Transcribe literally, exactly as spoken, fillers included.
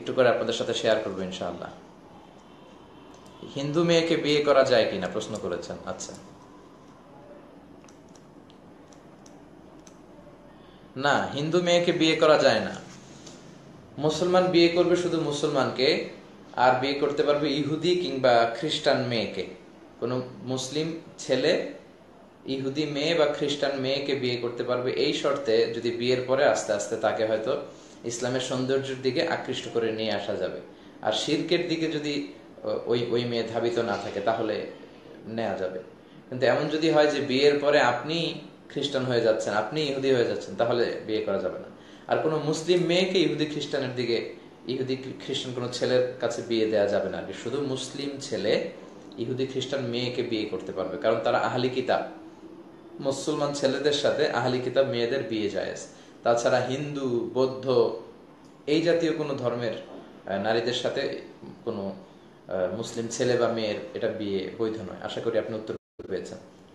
একটু করে আপনাদের সাথে শেয়ার করবো ইনশাআল্লাহ। হিন্দু মেয়েকে বিয়ে করা যায় কিনা প্রশ্ন করেছেন। আচ্ছা, না, হিন্দু মেয়েকে বিয়ে করা যায় না। মুসলমান বিয়ে করবে শুধু মুসলমানকে, আর বিয়ে করতে পারবে ইহুদি কিংবা খ্রিস্টান মেয়েকে। কোনো মুসলিম ছেলে ইহুদি মেয়ে বা খ্রিস্টান মেয়েকে বিয়ে করতে পারবে এই শর্তে, যদি বিয়ের পরে আস্তে আস্তে তাকে হয়তো ইসলামের সৌন্দর্যের দিকে আকৃষ্ট করে নিয়ে আসা যাবে। আর শিরকের দিকে যদি ওই ওই মেয়ে ধাবিত না থাকে তাহলে নেওয়া যাবে। কিন্তু এমন যদি হয় যে বিয়ের পরে আপনি খ্রিস্টান হয়ে যাচ্ছেন, আপনি ইহুদি হয়ে যাচ্ছেন, তাহলে বিয়ে করা যাবে না। আর কোনো মুসলিম মেয়েকে ইহুদি খ্রিস্টানের দিকে, ইহুদি খ্রিস্টান কোনো ছেলের কাছে বিয়ে দেওয়া যাবে না। শুধু মুসলিম ছেলে ইহুদি খ্রিস্টান মেয়েকে বিয়ে করতে পারবে, কারণ তারা আহলি কিতাব। মুসলমান ছেলেদের সাথে আহলি কিতাব মেয়েদের বিয়ে জায়েজ। তাছাড়া হিন্দু, বৌদ্ধ এই জাতীয় কোনো ধর্মের নারীদের সাথে কোনো মুসলিম ছেলে বা মেয়ের এটা বিয়ে বৈধ নয়। আশা করি আপনি উত্তর পেয়েছেন।